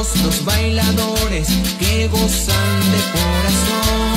todos los bailadores que gozan de corazón.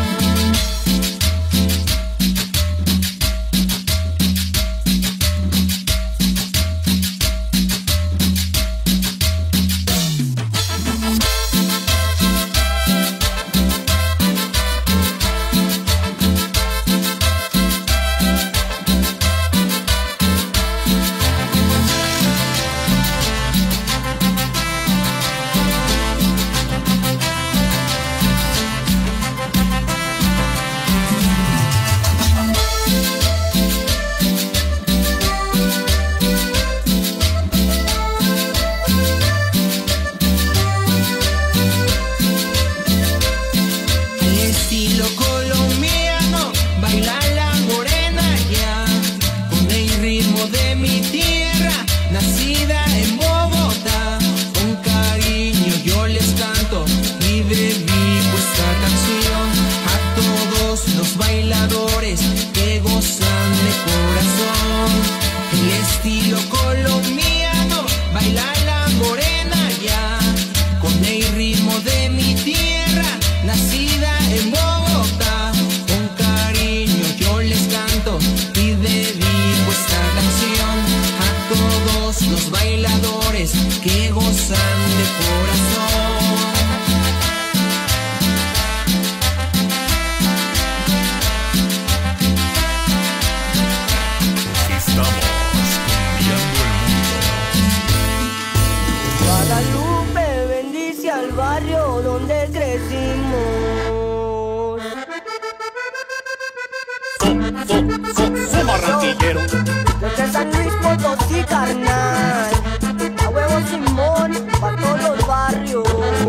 Barranquillero. Desde San Luis Potosí, carnal, a huevo Simón, pa' todos los barrios,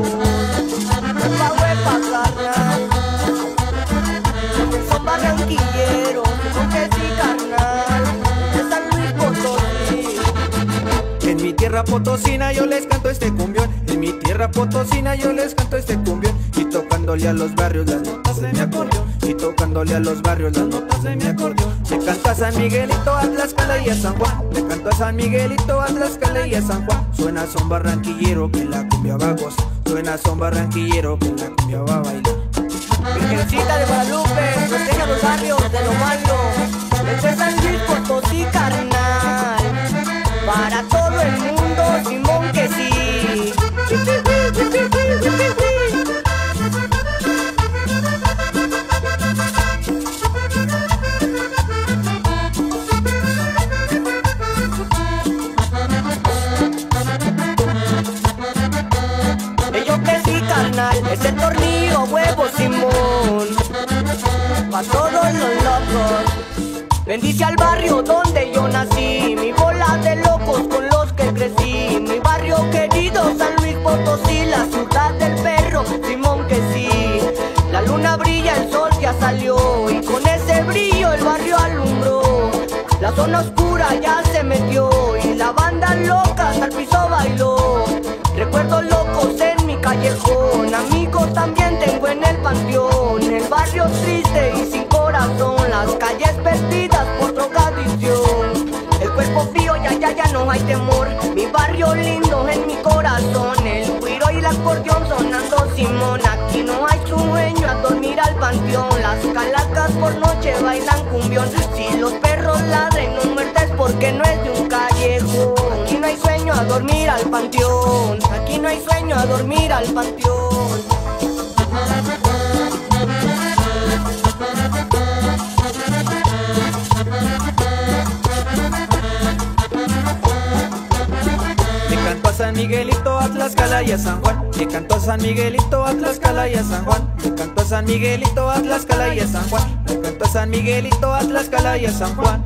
pa' huepa, carnal, porque son barranquilleros, porque sí, carnal, de San Luis Potosí. En mi tierra potosina yo les canto este cumbión, en mi tierra potosina yo les canto este cumbión, y tocándole a los barrios las notas de mi acordeón, y tocándole a los barrios las notas de mi acordeón. Le canto a San Miguelito, a Tlaxcala y a San Juan, le canto a San Miguelito, a Tlaxcala y a San Juan. Suena son barranquillero que la cumbia va a gozar, suena son barranquillero que la cumbia va a bailar. Virgencita de Guadalupe, protege a los barrios de lo malo, desde San Luis Potosí, carnal, para todo el mundo, Simón que sí. Ese tornillo huevo Simón, pa' todos los locos. Bendice al barrio donde yo nací, mi bola de locos con los que crecí. Mi barrio querido San Luis Potosí, la ciudad del perro, Simón que sí. La luna brilla, el sol ya salió y con ese brillo el barrio alumbró. La zona oscura ya se metió y la banda loca hasta el piso bailó. Recuerdos locos en mi callejón, amigos también tengo en el panteón. El barrio triste y sin corazón, las calles perdidas por drogadicción. El cuerpo frío, ya no hay temor. Mi barrio lindo en mi corazón, el güiro y el acordeón sonando Simón. Aquí no hay sueño, a dormir al panteón. Las calacas por noche bailan cumbión. Si los perros ladren, no muertes porque no es de un callejón. Aquí no hay sueño, a dormir al panteón. Aquí no hay sueño, a dormir al panteón. Le canto a San Miguelito, a Tlaxcala y a San Juan, le canto a San Miguelito, a Tlaxcala y a San Juan, le canto a San Miguelito, a Tlaxcala y a San Juan, le canto a San Miguelito, a Tlaxcala y a San Juan.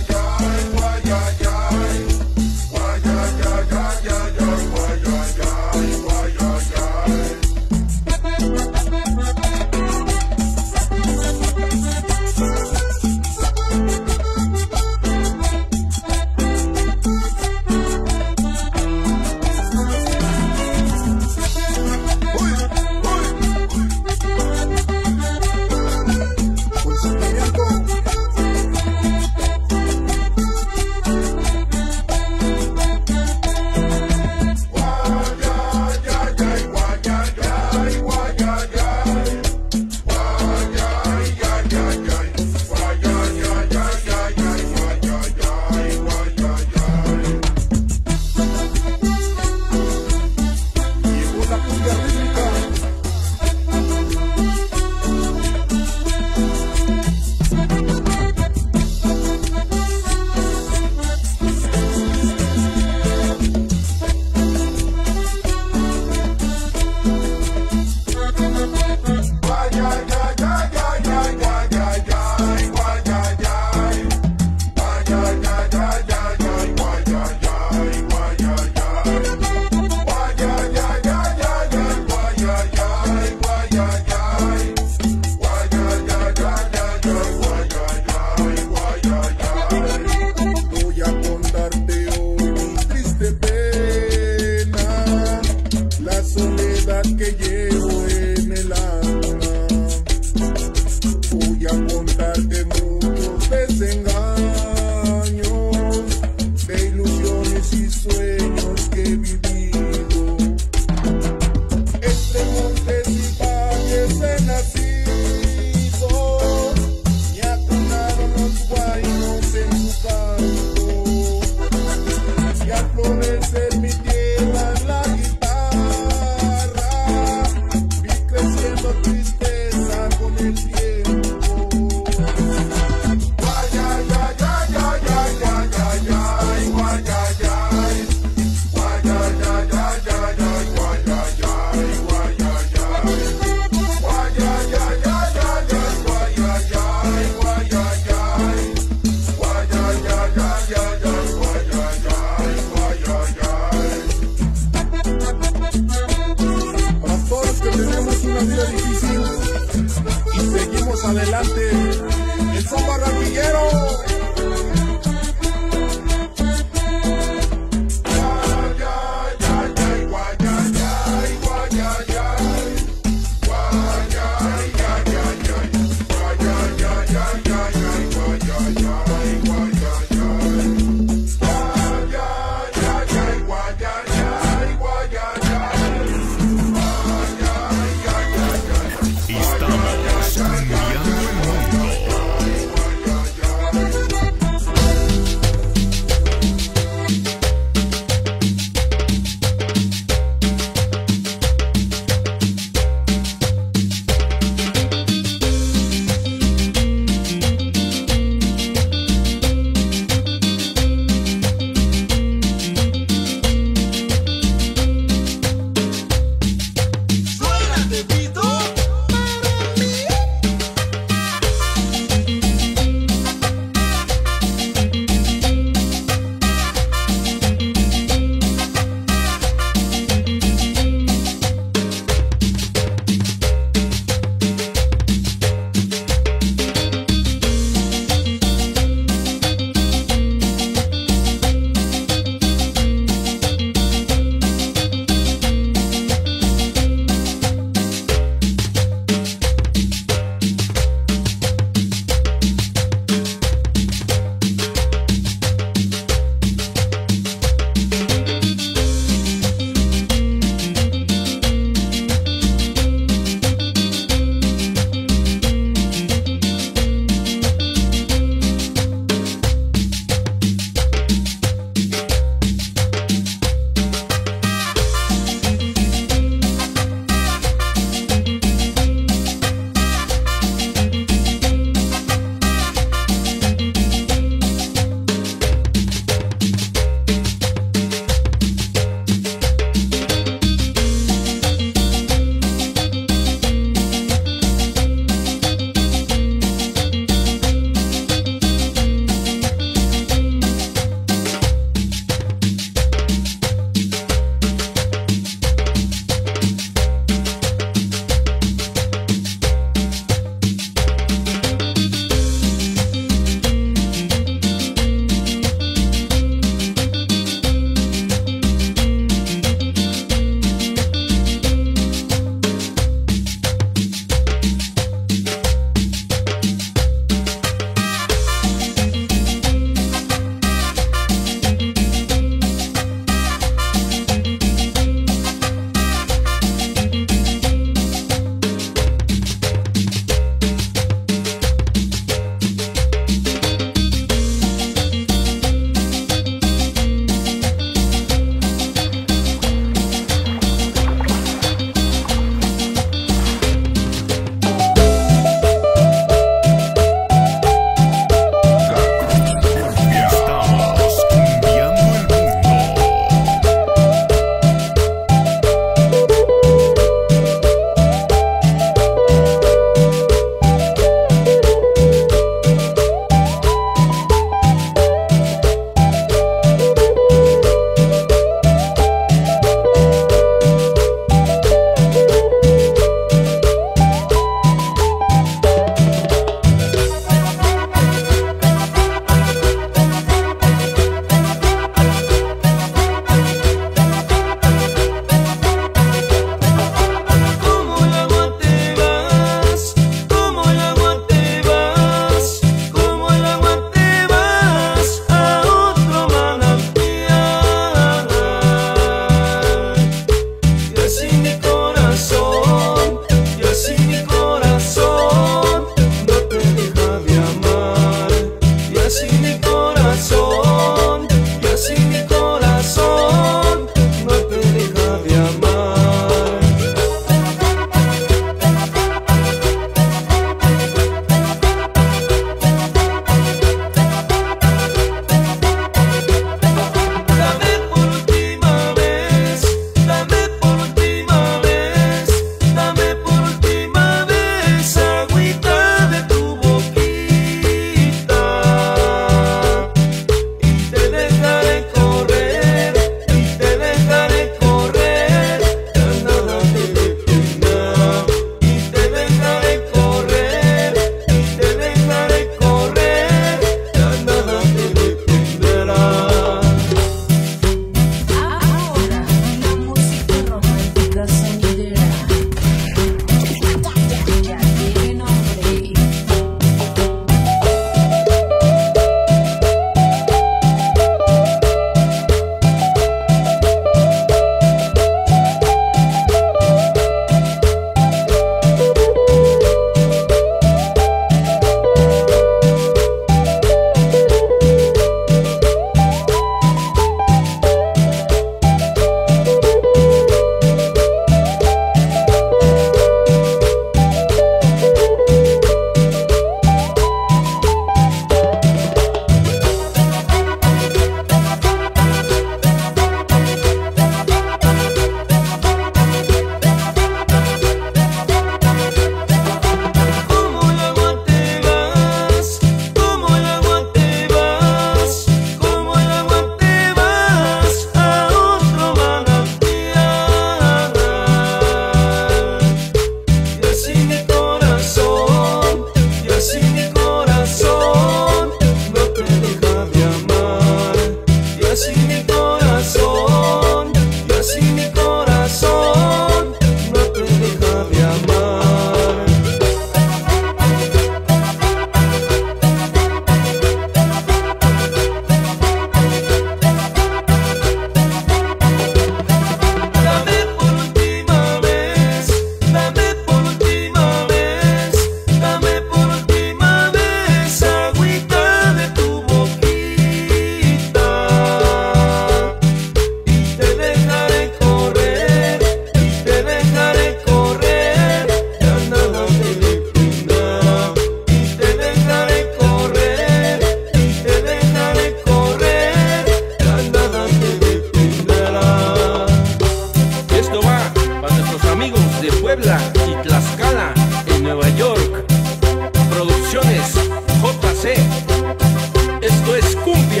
Puebla y Tlaxcala, en Nueva York. Producciones JC. Esto es cumbia.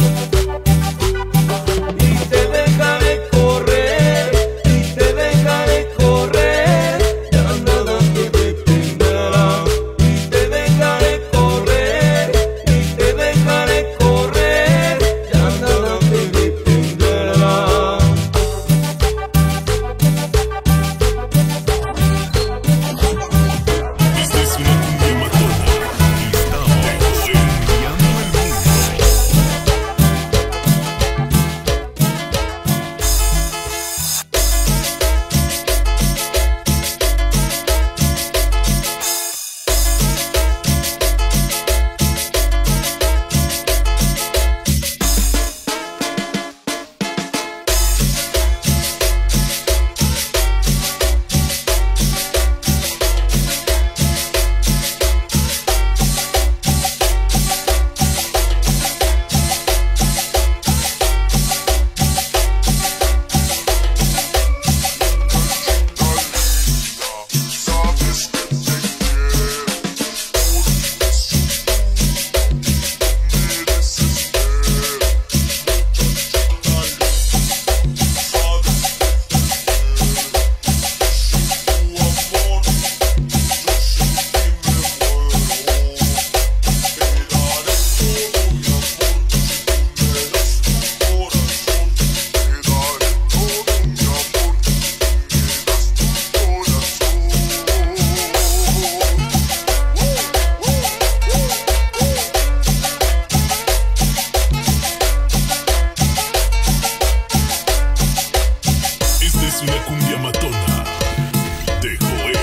Y te dejaré correr, y te dejaré correr, ya nada te detendrá. Y te dejaré correr, y te dejaré correr, ya nada te detendrá. Esta es una cumbia matona. Estamos enviando el mundo. Esta es una cumbia matona de Joel.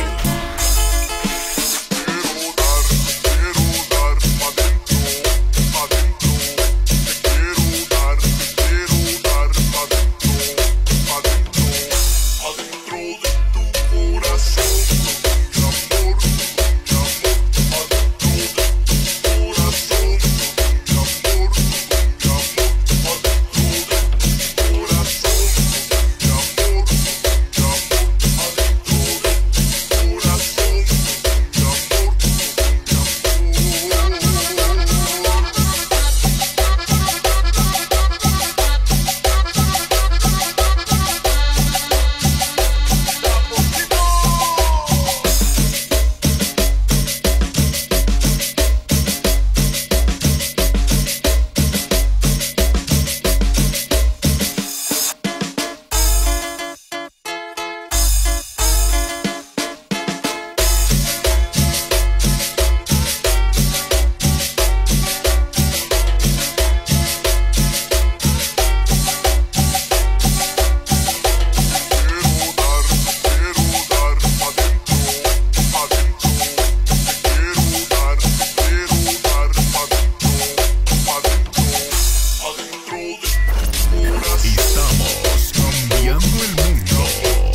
Estamos cambiando el mundo.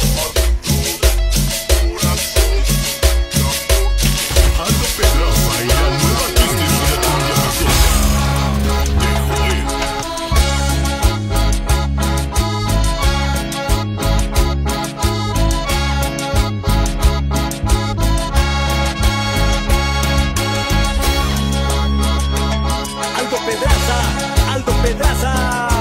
Aldo Pedraza y la nueva pista es una cumbia matona de Joel. Aldo Pedraza, Aldo Pedraza.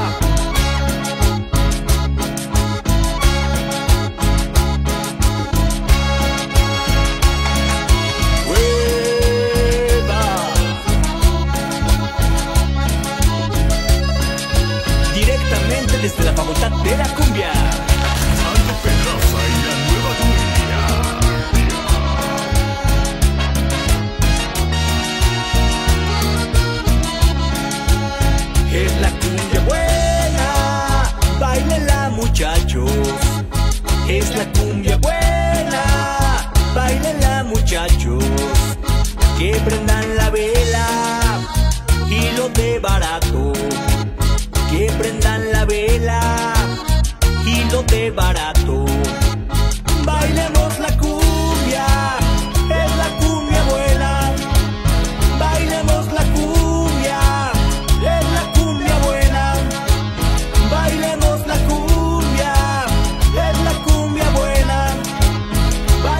Directamente desde la facultad de la cumbia. Aldo Pedraza y la nueva cumbia. Es la cumbia buena, bailenla muchachos. Es la cumbia buena, bailenla muchachos. Que prendan la vela y lo de barato. Que prendan la vela y lo de barato. Bailemos la cumbia, es la cumbia buena. Bailemos la cumbia, es la cumbia buena. Bailemos la cumbia, es la cumbia buena.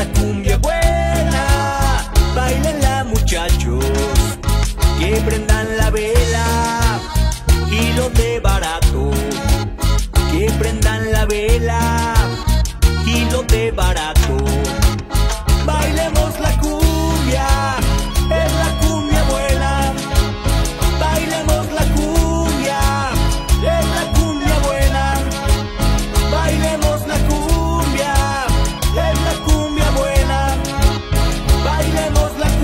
la cumbia buena. Báilenla muchachos, que prendan la vela y lo de barato. Que prendan la vela y lo de barato. Bailemos la cumbia, es la cumbia buena. Bailemos la cumbia, es la cumbia buena. Bailemos la cumbia, es la cumbia buena. Bailemos la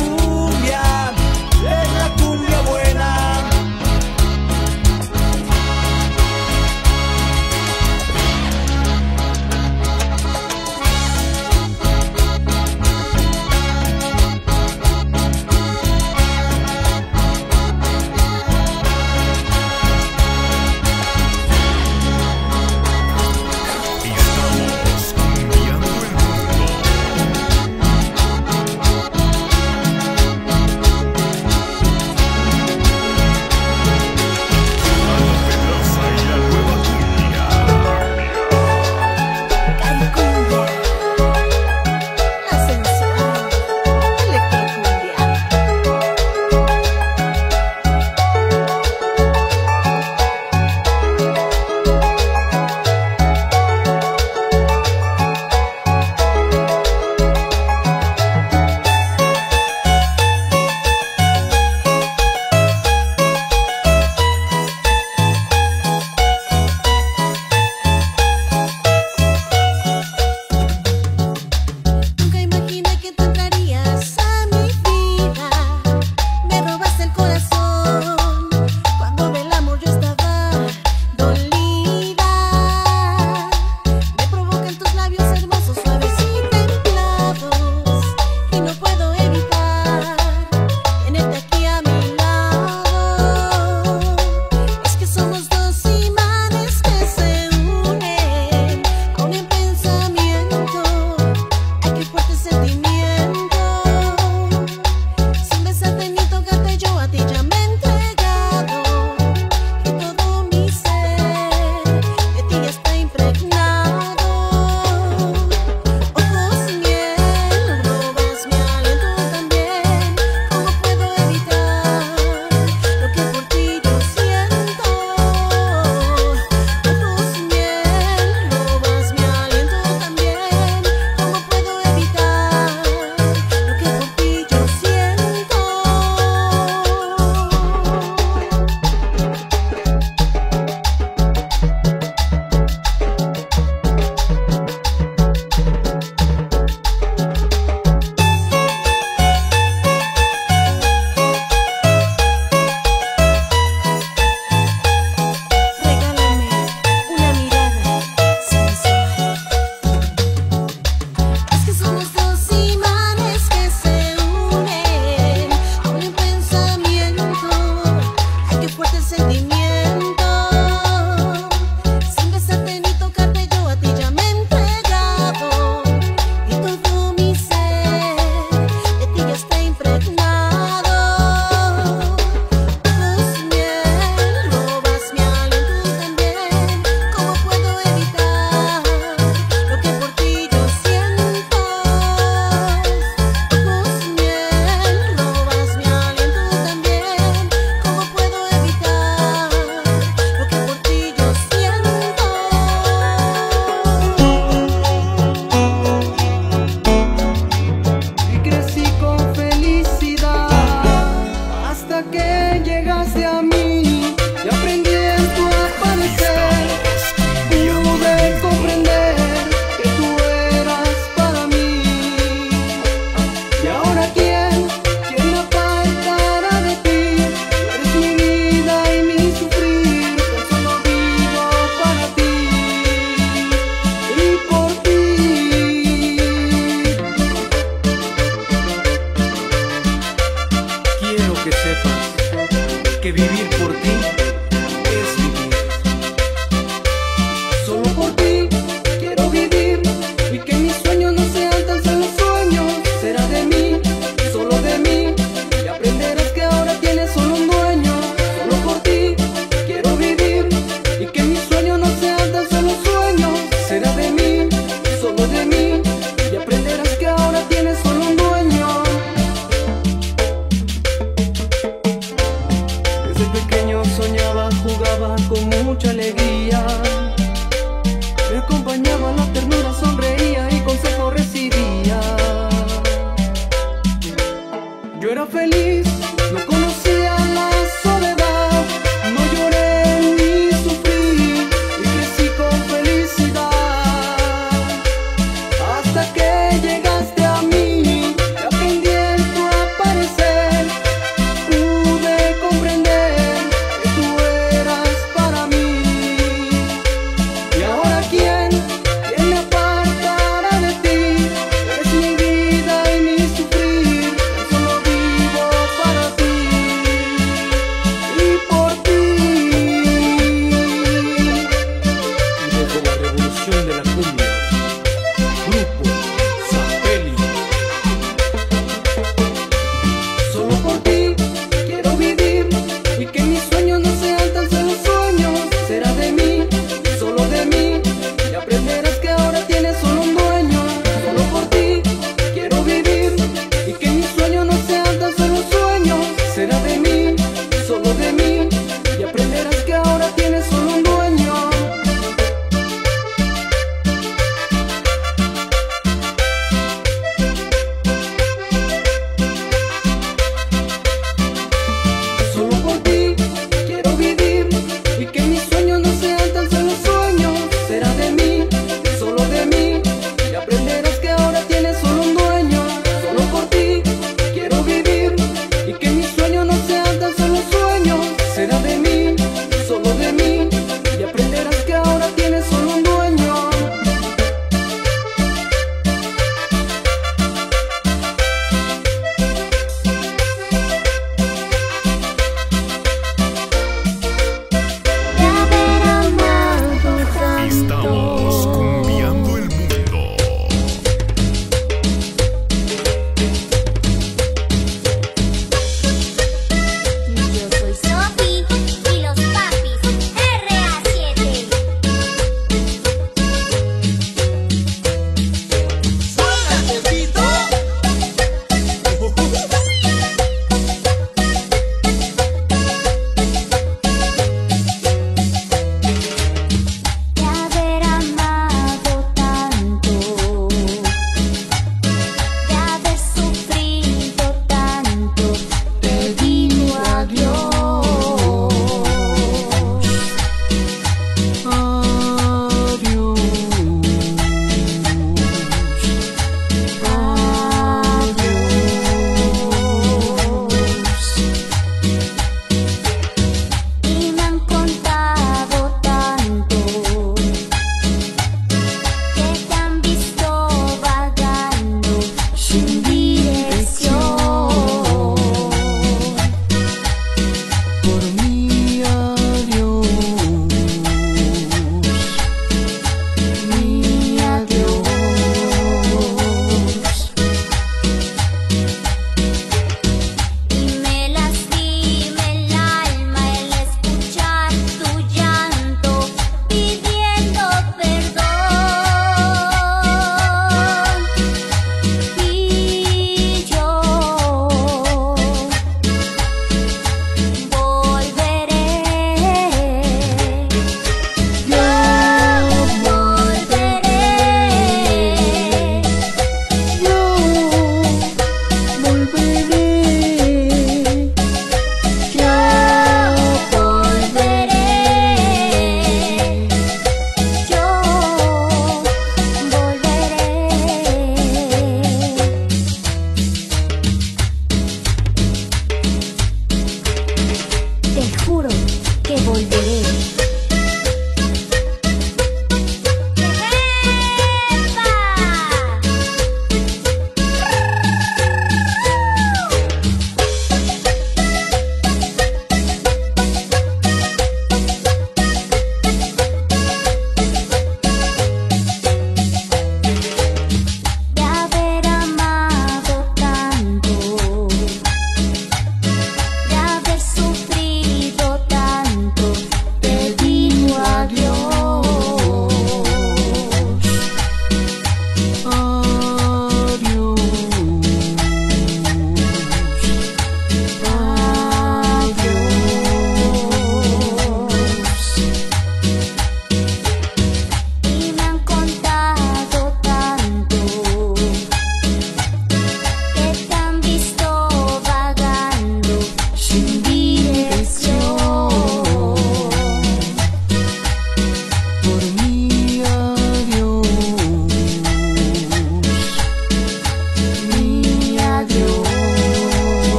cumbia, es la cumbia buena. mucha alegría. Me acompañaba la ternura, sonreía y consejo recibía. Yo era feliz, no conocía la soledad, no lloré ni sufrí y crecí con felicidad. Hasta que llegaste a mí y aprendí en tu aparecer, pude comprender que tú eras para mí. Y ahora ¿quién me apartará de ti? Eres mi vida y mi sufrir, tan solo vivo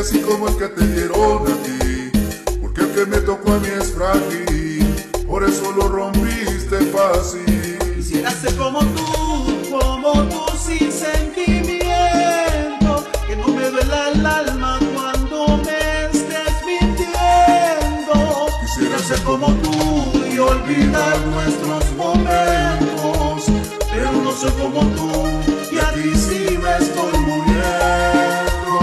así como el que te dieron a ti, porque el que me tocó a mí es frágil, por eso lo rompiste fácil. Quisiera ser como tú sin sentimiento, que no me duela el alma cuando me estés mintiendo. Quisiera ser como tú y olvidar nuestros momentos, pero no soy como tú y aquí sí me estoy muriendo.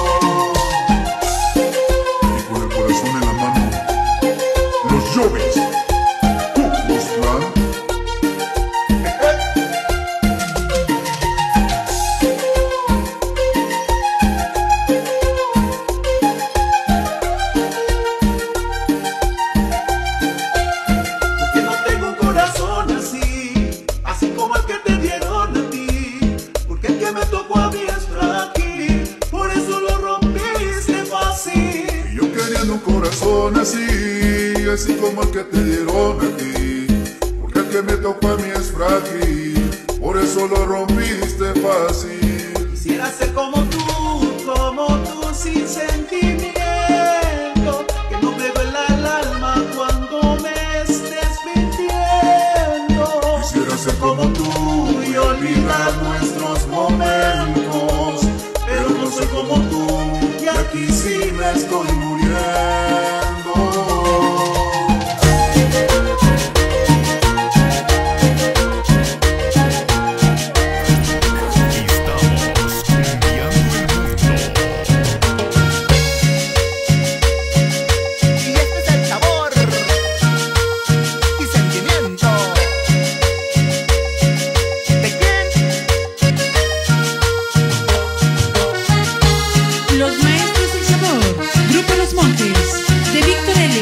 Y con el corazón en la mano, los Jovis, Ku Klux Klan. Porque no tengo un corazón así como el que te dieron a ti, porque el que me tocó a mí es frágil, por eso lo rompiste fácil. Y yo queriendo un corazón así como el que te dieron a ti, porque el que me tocó a mí es frágil, por eso lo rompiste fácil. Quisiera ser como tú sin sentimiento, que no me duela el alma cuando me estés mintiendo. Quisiera ser como tú y olvidar nuestros momentos, pero no soy como tú y aquí sí me estoy muriendo. Y este es el sabor y sentimiento. ¿De quién? Los Maestros del Sabor, Grupo Los Montes, de Víctor L.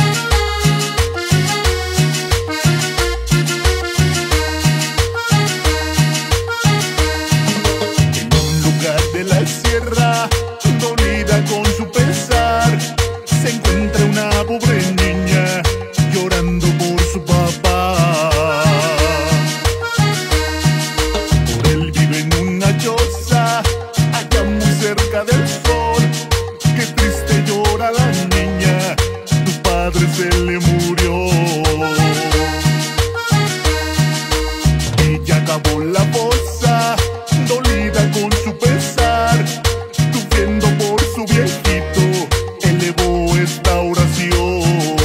En un lugar de la sierra, dolida con su pesar, se encuentra una pobre niña llorando por su papá. Por él vive en una choza, allá muy cerca del sol. Qué triste llora la niña, tu padre se le murió. Ella cavó la fosa, dolida con su pesar, sufriendo por su viejito, elevó esta oración.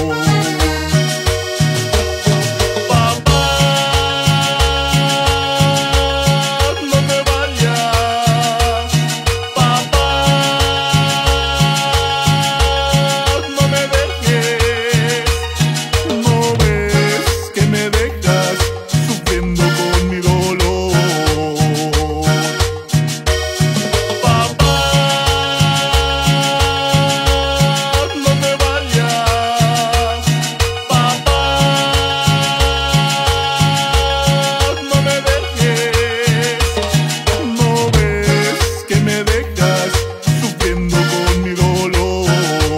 Papá, no te vayas. Papá, no me dejes. No ves que me dejas sufriendo con mi dolor. Papá, no te vayas. Papá, no me dejes. No ves que me dejas sufriendo con mi dolor.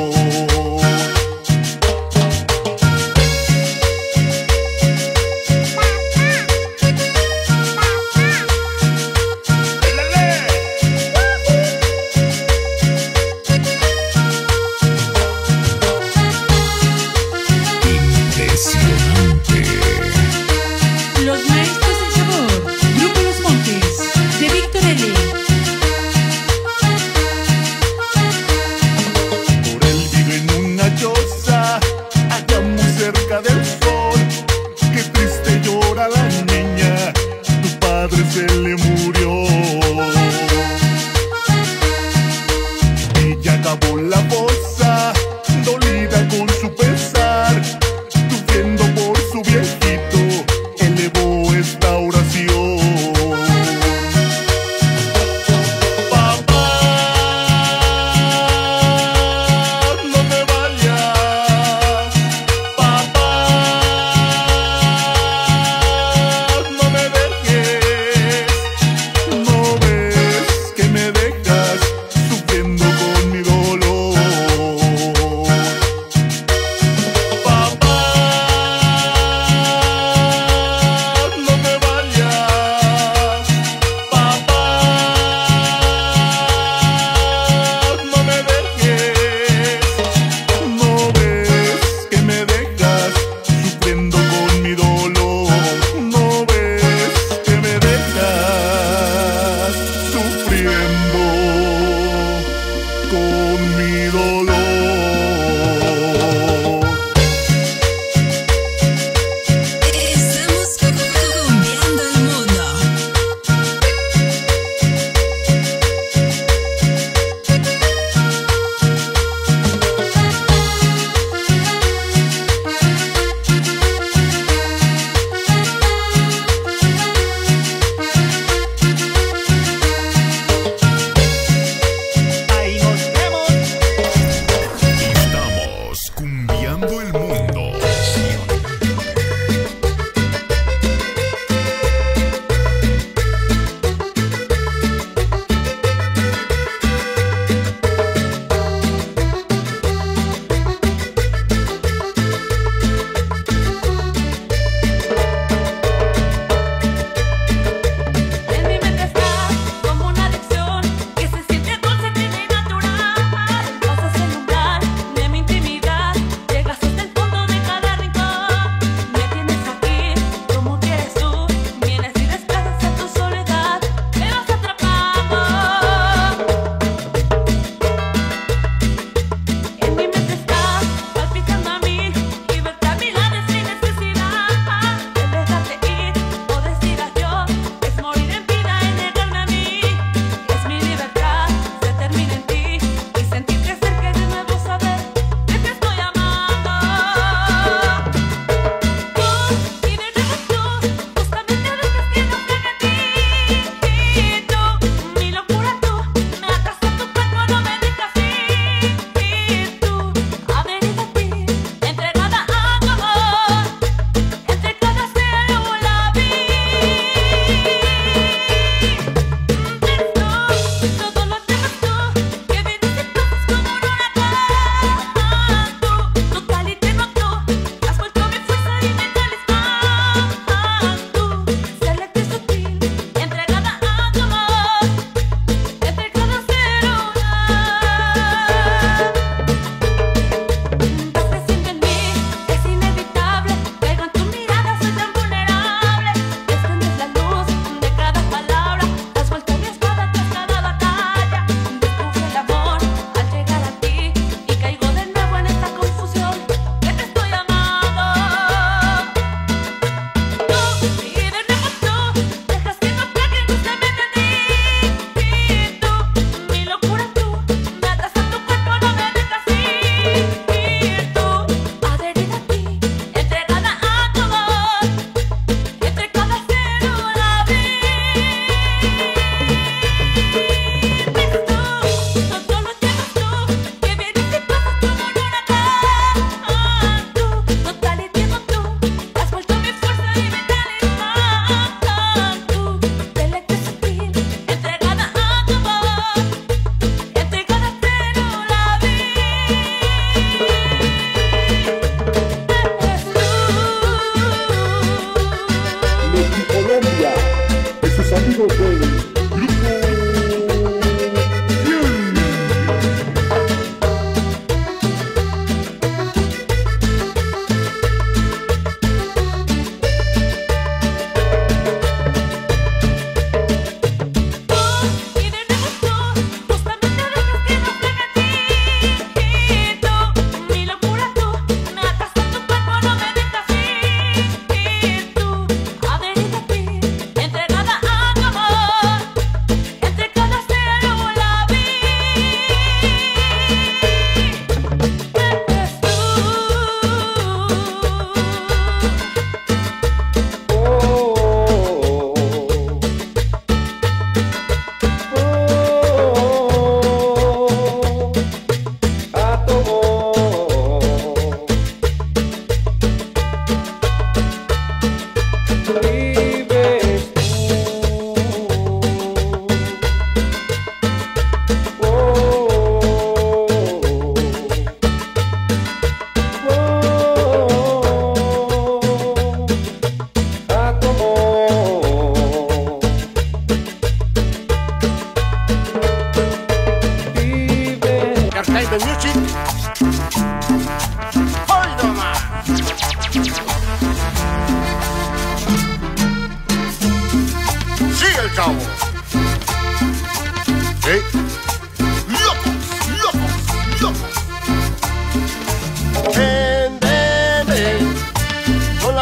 Impresionante. Los Maestros del Sabor, Grupo Los Montes, de Víctor L. Por él vive en una choza, allá muy cerca del sol. Qué triste llora la niña, tu padre se le murió. Ella cavó la fosa, dolida con su pesar, sufriendo por su viejito, elevó esta oración. Papá, no te vayas. Papá, no me dejes. No ves que me dejas sufriendo con mi dolor.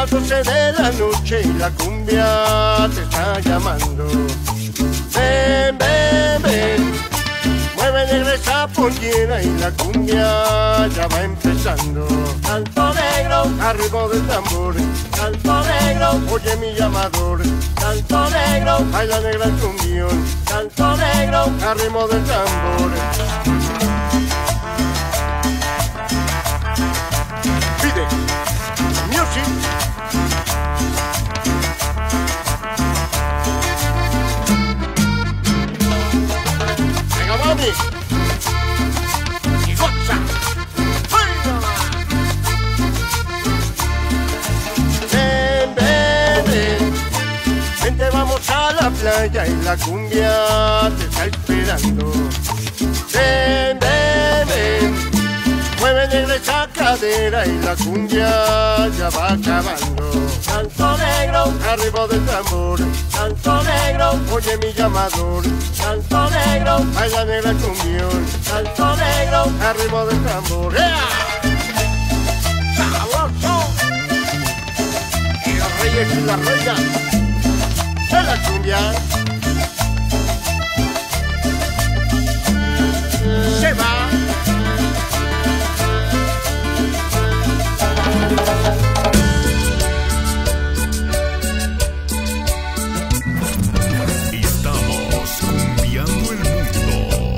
las 12 de la noche y la cumbia te está llamando. Ven, ven, ven, mueve negreza pollera y la cumbia ya va empezando. Salto negro, arriba del tambor, salto negro, oye mi llamador. Salto negro, baila negra el cumbión, salto negro, arriba del tambor. Pide music. Venga, mami, y goza. Ven, ven, ven, vente, vamos a la playa y la cumbia te está esperando. Ven, ven, ven, mueve negra esa cadera y la cumbia ya va acabando. Salto negro, arriba del tambor, salto negro, oye mi llamador. Salto negro, baila negra el cumbión, salto negro, arriba del tambor. ¡Yeah! ¡Sabroso! Y los reyes y las reinas de la cumbia se va. Estamos cumbiando el mundo.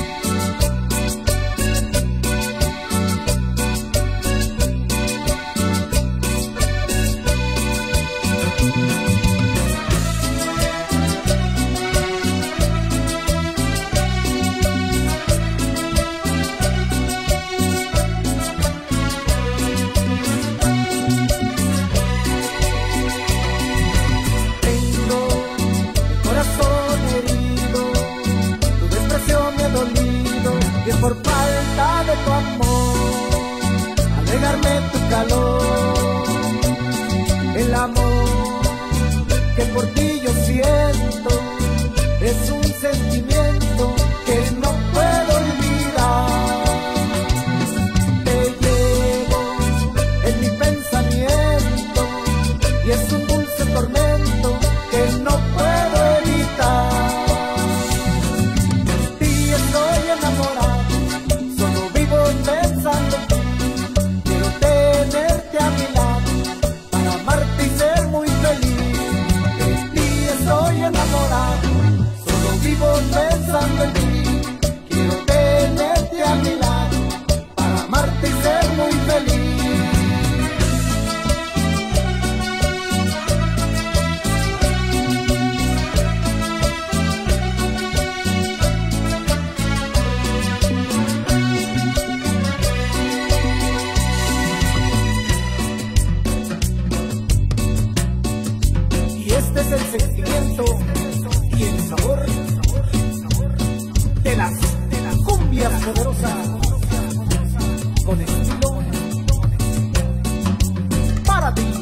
Por falta de tu amor, al negarme tu calor, el amor que por ti yo siento es un sentimiento que no puedo olvidar. Te llevo en mi pensamiento y es un dulce tormento que no puedo evitar. De ti estoy enamorado, pensando en ti, quiero tenerte a mi lado para amarte y ser muy feliz. De ti estoy enamorado, solo vivo pensando en ti, quiero tenerte a mi lado para amarte y ser muy feliz. Este es el sentimiento y el sabor de las cumbias poderosas con estilo para ti.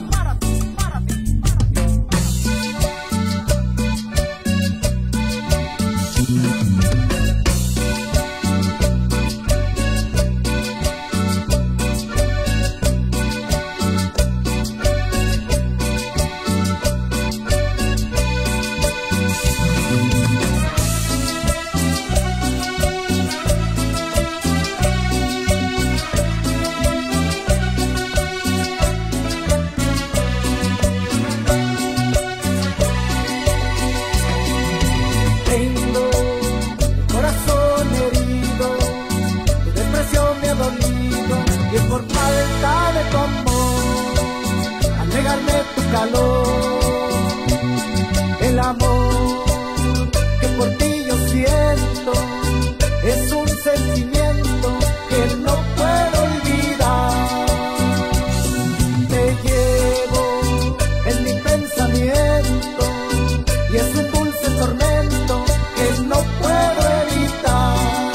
Por falta de tu amor, al negarme tu calor, el amor que por ti yo siento es un sentimiento que no puedo olvidar. Te llevo en mi pensamiento y es un dulce tormento que no puedo evitar.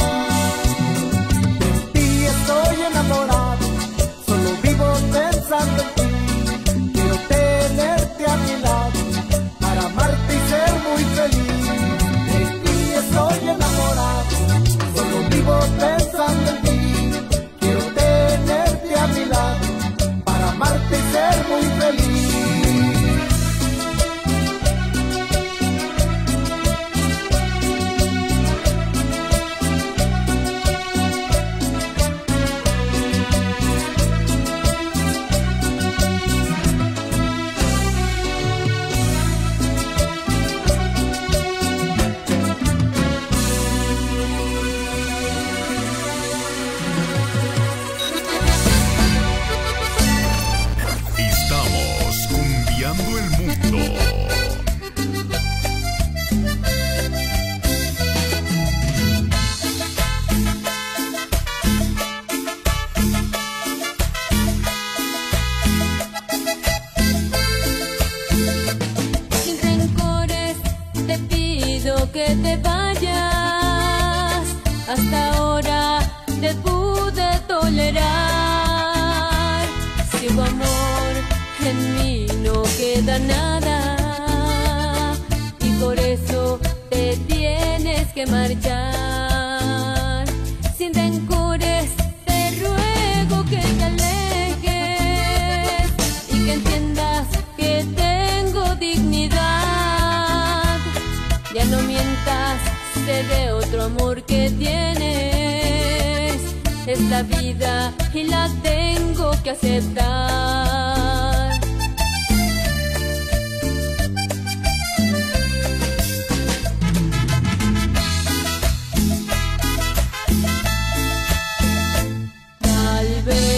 De ti estoy enamorado, pensando en ti, quiero tenerte pude tolerar. Si hubo amor, en mí no queda nada, y por eso te tienes que marchar. Sin rencores te ruego que te alejes y que entiendas que tengo dignidad. Ya no mientas, sé de otro amor que tienes. Es la vida y la tengo que aceptar. Tal vez